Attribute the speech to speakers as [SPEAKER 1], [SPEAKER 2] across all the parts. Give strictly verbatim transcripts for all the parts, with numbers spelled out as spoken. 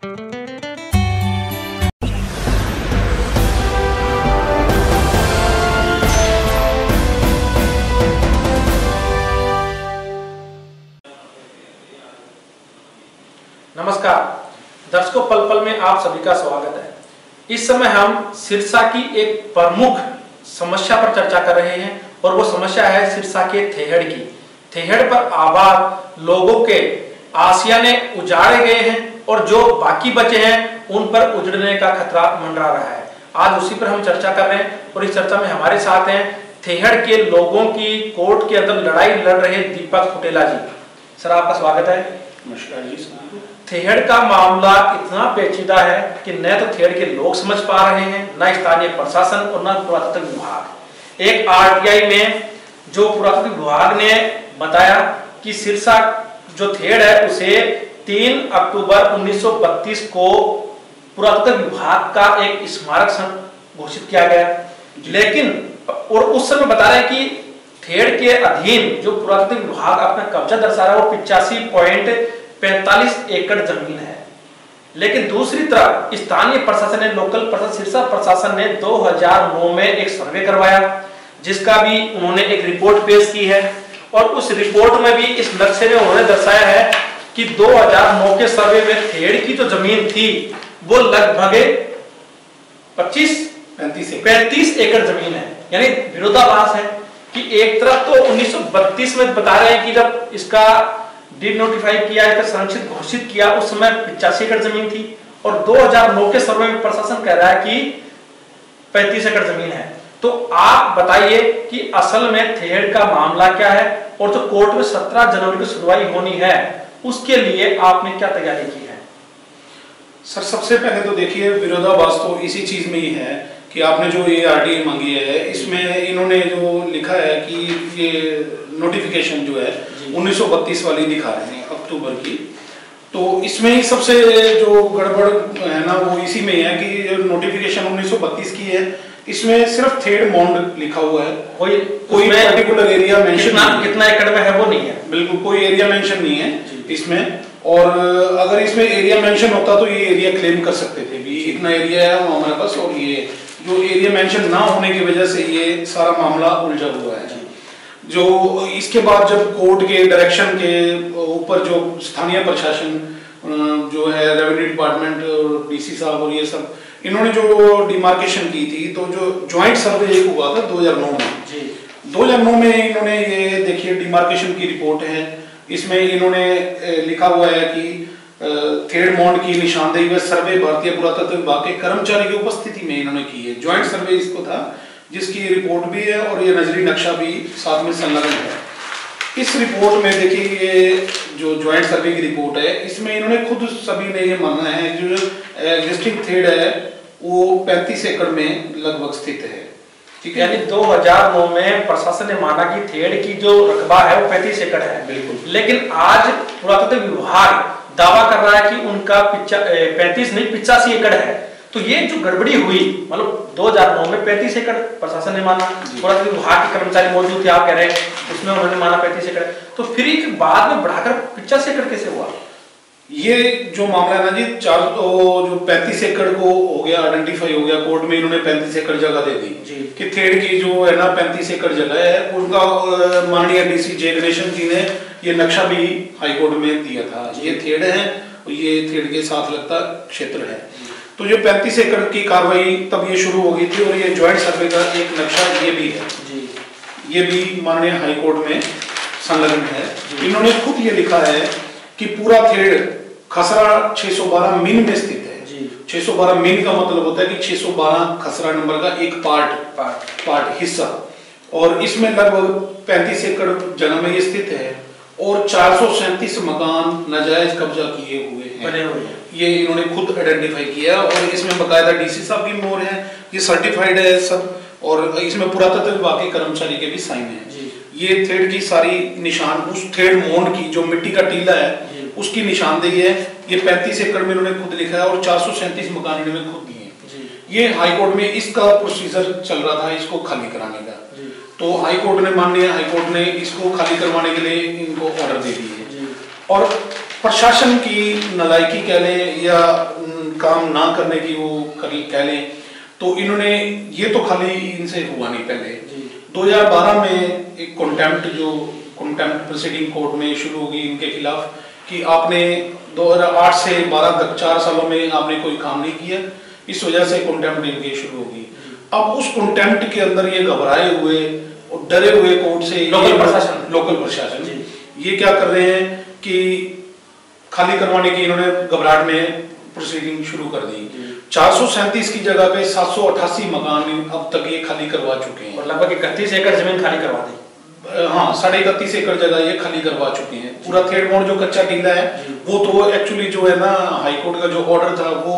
[SPEAKER 1] नमस्कार दर्शकों, पल पल में आप सभी का स्वागत है। इस समय हम सिरसा की एक प्रमुख समस्या पर चर्चा कर रहे हैं और वो समस्या है सिरसा के थेहड़ की। थेहड़ पर आबाद लोगों के आशियाने उजाड़े गए हैं और जो बाकी बचे हैं उन पर उजड़ने का खतरा मंडरा रहा है। आज उसी पर हम चर्चा कर रहे हैं और इस चर्चा में हमारे साथ हैं थेहड़ के लोगों की कोर्ट के अंदर लड़ाई लड़ रहे दीपक फुटेला जी। सर, आपका स्वागत है।
[SPEAKER 2] नमस्कार जी।
[SPEAKER 1] थेहड़ का मामला इतना पेचीदा है कि न तो थेहड़ के लोग समझ पा रहे हैं, न स्थानीय प्रशासन और न पुरातत्व विभाग। एक आरटीआई में जो पुरातत्व विभाग ने बताया कि सिरसा जो थेहड़ है उसे तीन अक्टूबर उन्नीस सौ बत्तीस को पुरातत्व विभाग का एक स्मारक घोषित किया गया, लेकिन और उस समय बता रहे हैं कि थेहड़ के अधीन जो पुरातत्व विभाग अपना कब्जा दर्शा रहा है वो पिचासी पॉइंट पैंतालीस एकड़ जमीन है। लेकिन दूसरी तरफ स्थानीय प्रशासन ने, लोकल प्रशासन, सिरसा प्रशासन ने दो हज़ार नौ में एक सर्वे करवाया जिसका भी उन्होंने एक रिपोर्ट पेश की है और उस रिपोर्ट में भी इस नक्शे में उन्होंने दर्शाया है कि दो हज़ार नौ के सर्वे में थेहड़ की जो जमीन थी वो लगभग पच्चीस पैंतीस एकड़ जमीन है। यानी विरोधाभास है कि एक तरफ तो उन्नीस सौ बत्तीस में बता रहे हैं कि जब इसका डिनोटिफाई किया, इसका संरक्षित घोषित किया, उस समय पचासी एकड़ जमीन थी और दो हज़ार नौ के सर्वे में प्रशासन कह रहा है कि पैंतीस एकड़ जमीन है। तो आप बताइए कि असल में थेहड़ का मामला क्या है और जो कोर्ट में सत्रह जनवरी को सुनवाई होनी है उसके लिए आपने क्या तैयारी की है?
[SPEAKER 2] सर, सबसे पहले तो देखिए विरोधाभास तो इसी चीज में ही है कि आपने जो ये आरटीआई मांगी है इसमें इन्होंने जो लिखा है कि ये नोटिफिकेशन जो है उन्नीस सौ बत्तीस वाली दिखा रहे हैं अक्टूबर की। तो इसमें ही सबसे जो गड़बड़ है ना वो इसी में है कि नोटिफिकेशन उन्नीस सौ बत्तीस की है, इसमें सिर्फ थेहड़ मॉन्ड लिखा हुआ है, कोई कोई पर्टिकुलर एरिया मेंशन नहीं,
[SPEAKER 1] कितना एकड़ में है वो नहीं है,
[SPEAKER 2] बिल्कुल कोई एरिया मेंशन नहीं है इसमें। और अगर इसमें एरिया मेंशन होता तो ये एरिया क्लेम कर सकते थे भी इतना एरिया है हमारे पास, और ये जो एरिया मेंशन ना होने की वजह से ये सारा मामला उलझा हुआ है। जो इसके बाद जब कोर्ट के डायरेक्शन के ऊपर जो स्थानीय प्रशासन जो है रेवेन्यू डिपार्टमेंट और डीसी साहब और ये सब इन्होंने जो डिमार्केशन की थी, तो जो ज्वाइंट सर्वे एक हुआ था दो हज़ार नौ में जी दो हज़ार नौ में इन्होंने ये देखिए डिमार्केशन की रिपोर्ट है, इसमें इन्होंने लिखा हुआ है कि थेहड़ मॉन्ड की निशानदेही व सर्वे भारतीय पुरातत्व विभाग के कर्मचारी की उपस्थिति में इन्होंने की है। ज्वाइंट सर्वे इसको था जिसकी रिपोर्ट भी है और ये नजरी नक्शा भी साथ में संलग्न है। इस रिपोर्ट में देखिए ये जो ज्वाइंट सर्वे की रिपोर्ट है इसमें इन्होंने खुद सभी ने ये मानना है जो एग्जिस्टिंग थेहड़ है वो पैंतीस एकड़ में लगभग स्थित है।
[SPEAKER 1] ठीक है, यानी दो हज़ार नौ में प्रशासन ने माना कि थेहड़ की जो रकबा है वो पैंतीस एकड़ है, बिल्कुल। लेकिन आज पुरातत्व विभाग दावा कर रहा है कि उनका पैंतीस नहीं पिचासी एकड़ है। तो ये जो गड़बड़ी हुई, मतलब दो हज़ार नौ में पैंतीस एकड़ प्रशासन ने माना, पुरातत्व विभाग के कर्मचारी मौजूद थे, आप कह रहे हैं उसमें उन्होंने माना पैंतीस एकड़, तो फिर एक बाद में बढ़ाकर पिचासी एकड़ कैसे हुआ?
[SPEAKER 2] ये जो मामला है ना जी, चार तो जो पैंतीस एकड़ को हो गया, आइडेंटिफाई हो गया, कोर्ट में इन्होंने पैंतीस एकड़ जगह दे दी कि थेहड़ की जो है ना पैंतीस एकड़ जगह है। उनका माननीय डीसी जय गणेशन जी ने ये नक्शा भी हाईकोर्ट में दिया था, ये थेहड़ है, ये थेहड़ के साथ लगता क्षेत्र है। तो जो पैंतीस एकड़ की कार्रवाई तब ये शुरू हो गई थी और ये ज्वाइंट सर्वे का एक नक्शा ये भी है जी, ये भी माननीय हाईकोर्ट में संलग्न है। इन्होंने खुद ये लिखा है कि पूरा थेहड़ खसरा छह सौ बारह मीन में स्थित है जी। छह सौ बारह मीन का मतलब होता है कि छह सौ बारह खसरा नंबर का एक पार्ट पार्ट पार्ट हिस्सा, और इसमें लगभग पैंतीस एकड़ जगह में ये स्थित है और चार सौ सैंतीस मकान नाजायज कब्जा किए हुए हैं, बने हुए हैं। ये इन्होंने खुद आइडेंटिफाई किया और इसमें बकायदा डीसी साहब की मोहर है, ये सर्टिफाइड है सब, और इसमें पुरातत्व विभाग के कर्मचारी के भी साइन है। ये थेहड़ की सारी निशान, उस थेहड़ मॉन्ड की जो मिट्टी का टीला है उसकी निशानदेही है। ये पैंतीस एकड़ में इन्होंने खुद लिखा है और चार सौ सैंतीस मकान इन्होंने खुद दिए। ये हाईकोर्ट में इसका प्रोसीजर चल रहा था इसको खाली कराने का, तो हाईकोर्ट ने माननीय हाईकोर्ट ने इसको खाली करवाने के लिए इनको ऑर्डर दे दिए। और प्रशासन की नालायकी कह लें या काम ना करने की वो कह लें, तो इन्होंने ये तो खाली इनसे हुआ नहीं। पहले दो हज़ार बारह में एक कॉन्टेम्प्ट जो कॉन्टेम्प्ट प्रोसीडिंग कोर्ट में शुरू होगी इनके खिलाफ कि आपने दो हज़ार आठ से बारह तक चार सालों में आपने कोई काम नहीं किया, इस वजह से कॉन्टेम्प्ट इनकी शुरू होगी। अब उस कॉन्टेम्प्ट के अंदर ये घबराए हुए और डरे हुए कोर्ट से
[SPEAKER 1] लोकल प्रशासन
[SPEAKER 2] लोकल प्रशासन ये क्या कर रहे हैं कि खाली करवाने की इन्होंने घबराहट में प्रोसीडिंग शुरू कर दी। चार सौ सैंतीस की जगह पे सात सौ अठासी मकान अब तक ये खाली करवा चुके हैं
[SPEAKER 1] और लगभग इकतीस एकड़ जमीन खाली करवा दी।
[SPEAKER 2] हाँ, साढ़े इकतीस एकड़ जगह ये खाली करवा चुके हैं। पूरा थेड़ मोड़ जो कच्चा टीला है वो तो एक्चुअली जो है ना हाईकोर्ट का जो ऑर्डर था वो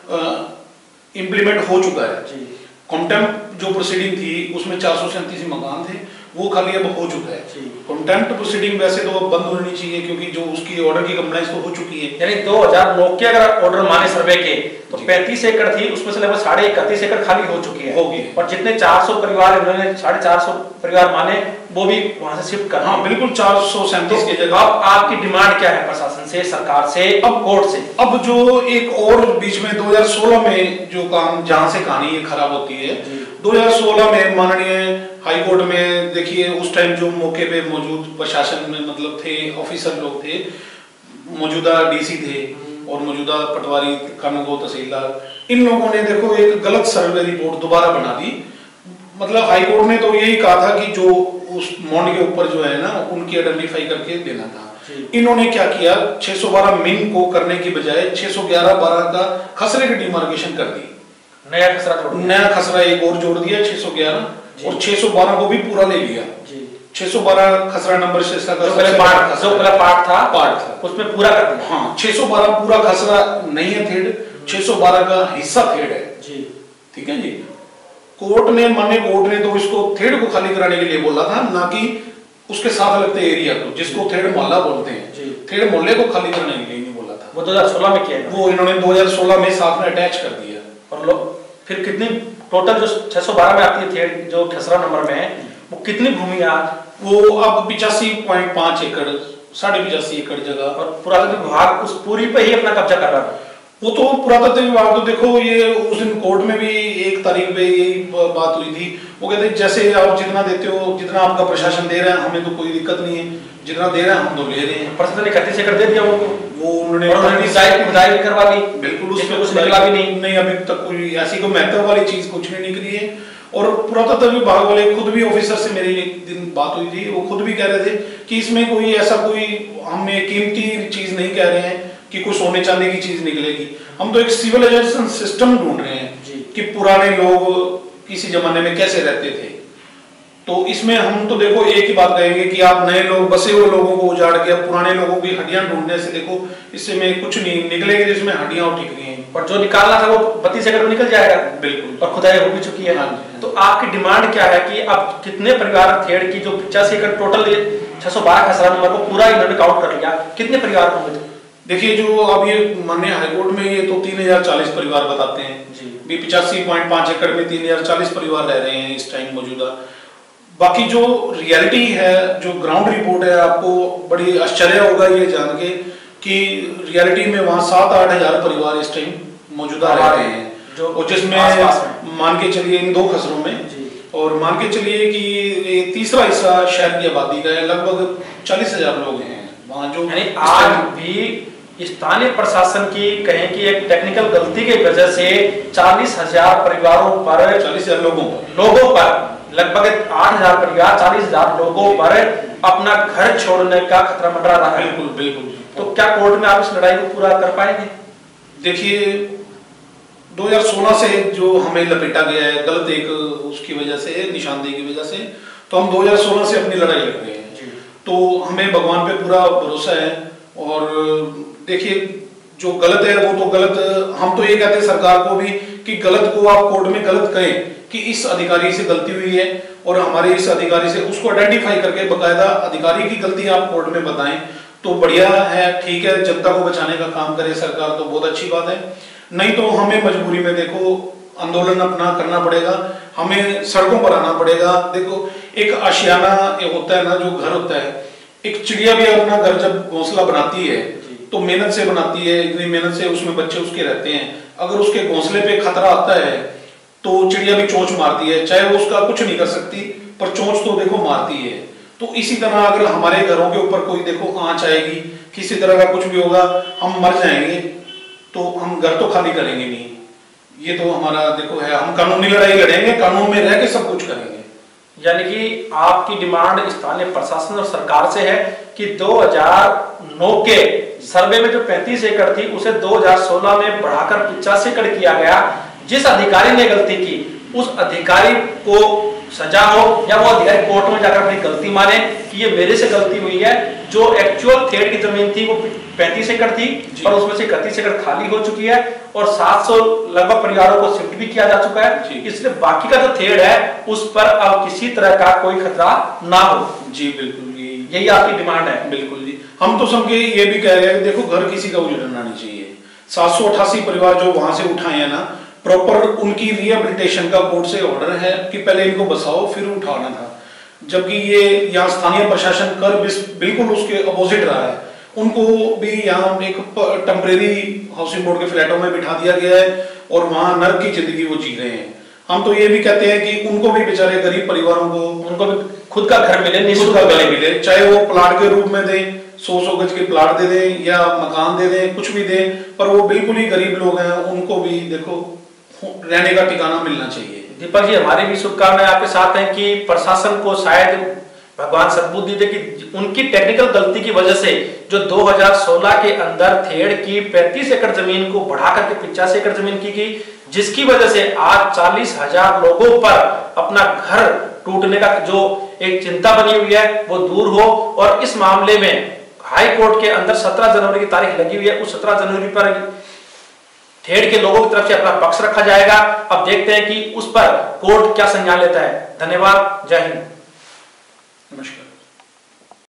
[SPEAKER 2] इम्प्लीमेंट हो चुका है। कॉन्टेम्प्ट जो प्रोसीडिंग थी उसमें चार सौ सैंतीस मकान थे, वो खाली अब हो चुका है। कॉन्टेम्प्ट प्रोसीडिंग वैसे तो अब बंद होनी चाहिए क्योंकि जो उसकी ऑर्डर की कंप्लाइंस तो हो चुकी है।
[SPEAKER 1] यानी दो हज़ार नौ के अगर ऑर्डर माने सर्वे के तो पैंतीस एकड़ थी, उसमें से लगभग साढ़े इकतीस एकड़ खाली हो चुकी है
[SPEAKER 2] होगी।
[SPEAKER 1] और जितने चार सौ परिवार इन्होंने साढ़े चार सौ परिवार माने वो भी वहां से शिफ्ट कर।
[SPEAKER 2] हाँ बिल्कुल, चार सौ सैंतीस के जगह।
[SPEAKER 1] अब आपकी डिमांड क्या है प्रशासन से, सरकार से, अब कोर्ट से?
[SPEAKER 2] अब जो एक और बीच में दो हज़ार सोलह में जो काम जहां से कहानी ये खराब होती है, दो हज़ार सोलह में माननीय हाई कोर्ट में देखिए उस टाइम जो मौके पे मौजूद प्रशासन में मतलब थे ऑफिसर लोग थे, मौजूदा डीसी थे और मौजूदा पटवारी कानूनगो तहसीलदार, इन लोगों ने देखो एक गलत सर्वे रिपोर्ट दोबारा बना दी। मतलब हाई कोर्ट ने तो यही कहा था कि जो उस मॉन्ड के ऊपर जो है ना उनकी आइडेंटिफाई करके देना था। इन्होंने क्या किया, छह सौ बारह मिन को करने की बजाय छह सौ ग्यारह बारह का खसरे की डिमार्केशन कर दी।
[SPEAKER 1] नया खसरा जोड़
[SPEAKER 2] नया खसरा एक और जोड़ दिया छह सौ ग्यारह और छह सौ बारह को भी पूरा ले लिया। छह सौ बारह खसरा नंबर से जो
[SPEAKER 1] पहले पार्ट जो पहला पार्ट था
[SPEAKER 2] पार्ट था
[SPEAKER 1] उसमें पूरा कर दिया।
[SPEAKER 2] हाँ, छह सौ बारह पूरा खसरा नहीं है थेड़, छह सौ बारह का हिस्सा थेड़ है
[SPEAKER 1] जी।
[SPEAKER 2] ठीक है जी। कोर्ट ने माने कोर्ट ने तो इसको थेड़ को खाली कराने के लिए बोला था, ना कि उसके साथ लगते एरिया को जिसको थेड़ मोहल्ला बोलते हैं, थेड़ मोहल्ले को खाली कराने के लिए नहीं बोला था।
[SPEAKER 1] वो दो हज़ार सोलह में किया,
[SPEAKER 2] वो इन्होंने दो हज़ार सोलह में साथ में अटैच कर दिया।
[SPEAKER 1] और लोग फिर कितनी टोटल जो छह सौ बारह में आती है थेड़ जो खसरा नंबर में है वो कितनी भूमि आज?
[SPEAKER 2] वो अब पिचासी पॉइंट पांच एकड़ साढ़े पिचासी एकड़ जगह। और
[SPEAKER 1] पुरातत्व विभाग उस पूरी पे ही अपना कब्जा कर रहा है।
[SPEAKER 2] वो तो पुरातत्व विभाग तो देखो ये उस दिन कोर्ट में भी एक तारीख पे यही बात हुई थी। वो कहते जैसे आप जितना देते हो, जितना आपका प्रशासन दे रहा है हमें तो कोई दिक्कत नहीं है, जितना दे रहा है हम तो ले रहे हैं।
[SPEAKER 1] प्रशासन ने इकतीस एकड़ दे दिया उनको,
[SPEAKER 2] वो उन्होंने
[SPEAKER 1] खुदाई करवा दी।
[SPEAKER 2] बिल्कुल,
[SPEAKER 1] उसमें कुछ निकला भी नहीं
[SPEAKER 2] नहीं अभी तक कोई ऐसी कोई महत्व वाली चीज कुछ नहीं निकली है। और पुरातत्व विभाग वाले खुद भी ऑफिसर से मेरी एक दिन बात हुई थी, वो खुद भी कह रहे थे कि इसमें कोई ऐसा कोई हमें कीमती चीज नहीं कह रहे हैं कि कोई सोने चांदी की चीज निकलेगी। हम तो एक सिविलाइजेशन सिस्टम ढूंढ रहे हैं कि पुराने लोग किसी जमाने में कैसे रहते थे। तो इसमें हम तो देखो एक ही बात कहेंगे कि आप नए लोग बसे हुए लोगों को उजाड़ के पुराने लोगों की हड्डियां ढूंढने से देखो इससे में कुछ नहीं निकलेगी, जिसमें हड्डियां उठ रही हैं।
[SPEAKER 1] और जो निकालना था वो बत्तीस एकड़ में निकल जाएगा।
[SPEAKER 2] बिल्कुल,
[SPEAKER 1] और खुदाई हो भी चुकी है।
[SPEAKER 2] हाँ,
[SPEAKER 1] तो आपकी डिमांड क्या है कि अब कितने परिवार थेड़ की जो पिचासी एकड़ टोटल छह सौ बारह खसरा नंबर को पूरा इन्होंने काउंट कर लिया, कितने परिवार होंगे?
[SPEAKER 2] देखिए जो अब ये माननीय हाईकोर्ट में ये तो तीन हजार चालीस परिवार बताते हैं जी। पिचासी पॉइंट पांच एकड़ में तीन हजार चालीस परिवार रह रहे हैं इस टाइम मौजूदा। बाकी जो रियलिटी है, जो ग्राउंड रिपोर्ट है, आपको बड़ी आश्चर्य होगा ये जान के कि रियलिटी में वहाँ सात आठ हजार परिवार इस टाइम मौजूदा रह रहे हैं, जो जिसमें मान के चलिए इन दो खसरों में और मान के चलिए कि तीसरा हिस्सा शहर की आबादी का है, लगभग चालीस हजार लोग हैं वहाँ। जो
[SPEAKER 1] आज भी स्थानीय प्रशासन की कहें कि एक टेक्निकल गलती की वजह से चालीस हजार परिवारों पर
[SPEAKER 2] चालीस हजार लोगों पर
[SPEAKER 1] लोगों पर लगभग आठ हजार परिवार चालीस हजार लोगों पर अपना घर छोड़ने का खतरा मंडरा रहा है।
[SPEAKER 2] बिल्कुल बिल्कुल।
[SPEAKER 1] तो क्या कोर्ट में आप इस लड़ाई को पूरा कर पाएंगे?
[SPEAKER 2] देखिए दो हज़ार सोलह से जो हमें लपेटा गया है गलत एक उसकी वजह से, निशानदेही की वजह से, तो हम दो हज़ार सोलह से अपनी लड़ाई लड़ रहे हैं। तो हमें भगवान पे पूरा भरोसा है। और देखिए जो गलत है वो तो गलत, हम तो ये कहते हैं सरकार को भी कि गलत को आप कोर्ट में गलत कहें कि इस अधिकारी से गलती हुई है और हमारे इस अधिकारी से, उसको आइडेंटिफाई करके बकायदा अधिकारी की गलती आप कोर्ट में बताएं तो बढ़िया है, ठीक है। जनता को बचाने का काम करे सरकार तो बहुत अच्छी बात है। नहीं तो हमें मजबूरी में देखो आंदोलन अपना करना पड़ेगा, हमें सड़कों पर आना पड़ेगा। देखो एक आशियाना होता है ना, जो घर होता है, एक चिड़िया भी अपना घर जब घोंसला बनाती है तो मेहनत से बनाती है, इतनी मेहनत से उसमें बच्चे उसके रहते हैं, अगर उसके घोंसले पे खतरा आता है तो चिड़िया भी चोंच मारती है, चाहे वो उसका कुछ नहीं कर सकती पर चोंच तो देखो मारती है। तो इसी तरह अगर हमारे घरों के ऊपर कोई देखो आंच आएगी, किसी तरह का कुछ भी होगा, हम मर जाएंगे, तो हम घर तो खाली करेंगे नहीं। ये तो हमारा देखो है, हम कानूनी लड़ाई लड़ेंगे, कानून में रह के सब कुछ करेंगे।
[SPEAKER 1] यानी कि आपकी डिमांड स्थानीय प्रशासन और सरकार से है कि दो हज़ार नौ के सर्वे में जो पैंतीस एकड़ थी उसे दो हज़ार सोलह में बढ़ाकर पचास एकड़ किया गया। जिस अधिकारी ने गलती की उस अधिकारी को सजा हो या वो अधिकारी कोर्ट में जाकर अपनी गलती माने कि ये मेरे से गलती हुई है। जो एक्चुअल थेड़ की जमीन थी वो पैंतीस एकड़ थी और उसमें से इकतीस एकड़ खाली हो चुकी है और सात सौ लगभग परिवारों को शिफ्ट भी किया जा चुका है, इसलिए बाकी का जो थेड़ है उस पर अब किसी तरह का कोई खतरा ना हो।
[SPEAKER 2] जी बिल्कुल,
[SPEAKER 1] यही आपकी डिमांड है?
[SPEAKER 2] बिल्कुल जी, हम तो सबके ये भी कह रहे हैं, देखो घर किसी का उजड़ना नहीं चाहिए। सात सौ अठासी परिवार जो वहां से उठाए हैं ना, प्रॉपर उनकी रिहेबिलिटेशन का कोर्ट से ऑर्डर है कि पहले इनको बसाओ फिर उठाना था, जबकि ये यहाँ स्थानीय प्रशासन कर बिल्कुल उसके अपोजिट रहा है। उनको भी यहाँ एक टेम्परेरी हाउसिंग बोर्ड के फ्लैटों में बिठा दिया गया है और वहां नर्क की जिंदगी वो जी रहे हैं। हम तो ये भी कहते हैं कि उनको भी बेचारे गरीब परिवारों को
[SPEAKER 1] उनको भी खुद का घर मिले,
[SPEAKER 2] खुद का घर मिले, चाहे वो प्लाट के रूप में दें, सौ सौ गज के प्लाट दे दें या मकान दे दें, कुछ भी दें, पर वो बिल्कुल ही गरीब लोग हैं, उनको भी देखो रहने का ठिकाना मिलना चाहिए।
[SPEAKER 1] दीपक जी, हमारी भी शुभकामनाएं आपके साथ हैं कि प्रशासन को शायद भगवान सद्बुद्धि दे कि उनकी टेक्निकल गलती की वजह से जो दो हज़ार सोलह के अंदर थेड़ की पैंतीस एकड़ जमीन को बढ़ाकर के पचास एकड़ जमीन की गई, जिसकी वजह से आज चालीस हजार लोगों पर अपना घर टूटने का जो एक चिंता बनी हुई है वो दूर हो। और इस मामले में हाई कोर्ट के अंदर सत्रह जनवरी की तारीख लगी हुई है, उस सत्रह जनवरी पर थेड़ के लोगों की तरफ से अपना पक्ष रखा जाएगा। अब देखते हैं कि उस पर कोर्ट क्या संज्ञान लेता है। धन्यवाद, जय हिंद,
[SPEAKER 2] नमस्कार।